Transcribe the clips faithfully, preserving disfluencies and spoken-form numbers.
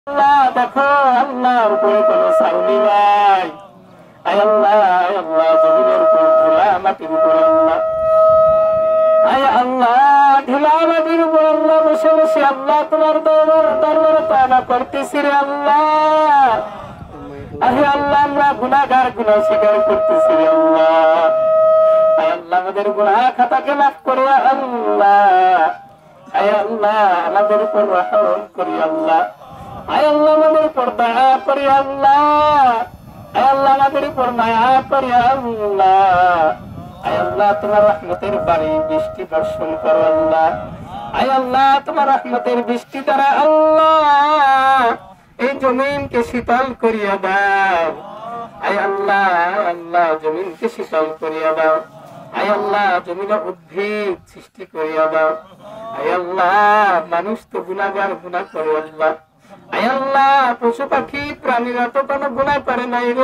দেখো আল্লাহর উপরে কোন ছাউনি নাই। আয় আল্লাহ, আয় আল্লাহ, জমিনের উপর ধুলা মাটির উপর আল্লাহ, আয় আল্লাহ ধুলা মাটির উপর আল্লাহ বসে বসে আল্লাহ তোমার দরবার দরবারে পানা করতেছি রে আল্লাহ। আহে আল্লাহ, আমরা গুনাহগার, গুনাহ স্বীকার করতেছি রে আল্লাহ। আয় আল্লাহ, আমাদের গুনাহ খাতাকে মাফ করে আল্লাহ। আয় আল্লাহ, আমাদের উপর রহম করি আল্লাহ। আয় আল্লাহ, আমাদের উপর দয়া করি আল্লাহ। আয় আল্লাহ, আমাদের উপর মায়া করি আল্লাহ। আয় আল্লাহ, তোমার রহমতের বাড়ি বৃষ্টি বর্ষণ করো আল্লাহ। আয় আল্লাহ, তোমার রহমতের বৃষ্টি দ্বারা আল্লাহ এই জমিনকে শীতল করিয়া দাও। আয় আল্লাহ, আল্লাহ জমিনকে শীতল করিয়া দাও। আয় আল্লাহ, জমিনে উদ্ভিদ সৃষ্টি করিয়া দাও। আয় আল্লাহ, মানুষ তো গুনাহগার, গুনাহ করে আল্লাহ। আয় আল্লাহ, পশু পাখি প্রাণীরা তো কোনো গুনাহ করে নাই রে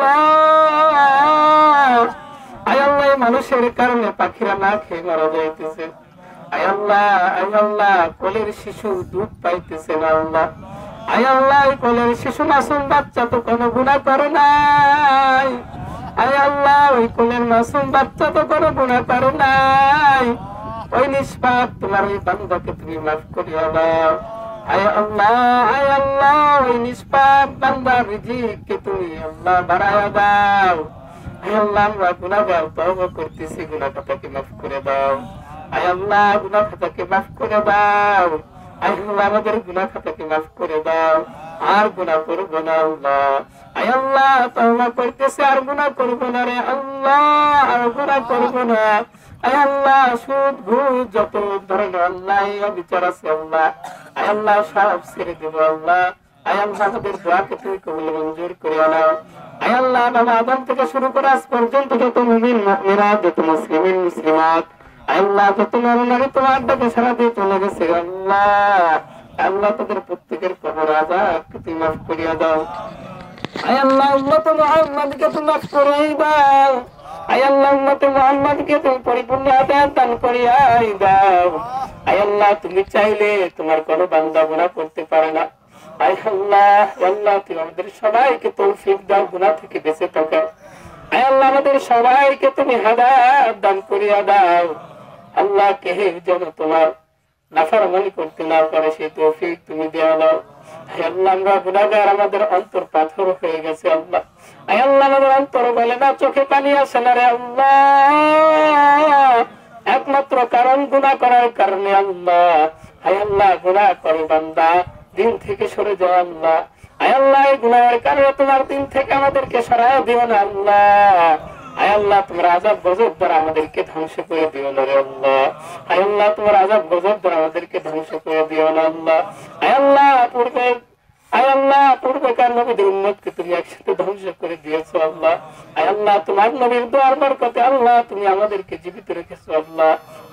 আল্লাহ। আয় আল্লাহ, মানুষের কারণে পাখিরা না খেয়ে মারা যাইতেছে। আয় আল্লাহ, আয় আল্লাহ, কোলের শিশু দুধ পাইতেছে না আল্লাহ। আয় আল্লাহ, কোলের শিশু মাসুম বাচ্চা তো কোনো গুনাহ করে নাই। আয় আল্লাহ, ওই কোলের মাসুম বাচ্চা তো কোনো গুনাহ করে নাই। ওই নিষ্পাপ তোমার ওই বান্দাকে তুমি মাফ করিয়া দাও। আয় আল্লাহ, আয় আল্লাহ, ওই নিষ্পাপ বান্দার রিজিককে তুমি আল্লাহ বাড়ায়া দাও। আয় আল্লাহ, আমরা গুনাহগার, তওবা করতেছি, গুনাহ খাতাকে মাফ করে দাও। আয় আল্লাহ, গুনাহ খাতাকে মাফ করে দাও। আয় আল্লাহ, আমাদের গুনাহ খাতাকে মাফ করে দাও। আর গুনাহ করব না আল্লাহ। আয় আল্লাহ, তওবা করতেছি, আর গুনাহ করব না রে আল্লাহ, আর গুনাহ করব না। আয় আল্লাহ, সুদ ঘুষ যত ধরনের আল্লাহ বিচার আছে আল্লাহ, আয় আল্লাহ সব ছেড়ে দেব আল্লাহ। আয় আল্লাহ, আমাদের দোয়াকে তুমি কবুল মঞ্জুর করে নাও। আয় আল্লাহ, বাবা আদম থেকে শুরু করে আজ পর্যন্ত যত মুমিন মুমিনা, যত মুসলিমিন মুসলিমাত, আয় আল্লাহ যত নর নারী তোমার ডাকে সারা দিয়ে চলে গেছে আল্লাহ, আল্লাহ তাদের প্রত্যেকের কবর আযাবকে তুমি মাফ করিয়া দাও। আয় আল্লাহ, উম্মত মুহাম্মদকে তুমি মাফ করে দাও। আয় আল্লাহ, উম্মত মুহাম্মদকে তুমি পরিপূর্ণ হিদায়াত দান করিয়া দাও। আয় আল্লাহ, তুমি চাইলে তোমার কোন বান্দা গুনাহ করতে পারে না। আয় আল্লাহ, আল্লাহ তুমি আমাদের সবাইকে তৌফিক দাও গুনাহ থেকে বেঁচে থাকার। আয় আল্লাহ, আমাদের সবাইকে তুমি হিদায়াত দান করিয়া দাও। আল্লাহ, কেহ যেন তোমার নাফরমানি করতে না পারে সেই তৌফিক তুমি দেয়া দাও। আয় আল্লাহ, আমরা গুনাহগার, আমাদের অন্তর পাথর হয়ে গেছে আল্লাহ। আয় আল্লাহ, আমাদের অন্তর বলে না, চোখে পানি আসে না রে আল্লাহ, একমাত্র কারণ গুনাহ করার কারণে আল্লাহ। আয় আল্লাহ, গুনাহ করে বান্দা দিন থেকে সরে যায় আল্লাহ। আয় আল্লাহ, এই গুনাহের কারণে তোমার দিন থেকে আমাদেরকে সরায় দিও না আল্লাহ। আয় আল্লাহ, তোমার আযাব গজব দ্বারা আমাদেরকে ধ্বংস করে দিও না রে আল্লাহ। আয় আল্লাহ, তোমার আযাব গজব দ্বারা আমাদেরকে ধ্বংস করে দিও না আল্লাহ। আয় আল্লাহ, পূর্বে আয় আল্লাহ পূর্বেকার নবীদের উম্মতকে তুমি একসাথে ধ্বংস করে দিয়েছো আল্লাহ। আয় আল্লাহ, তোমার নবীর দোয়ার বরকতে আল্লাহ তুমি আমাদেরকে জীবিত রেখেছো আল্লাহ।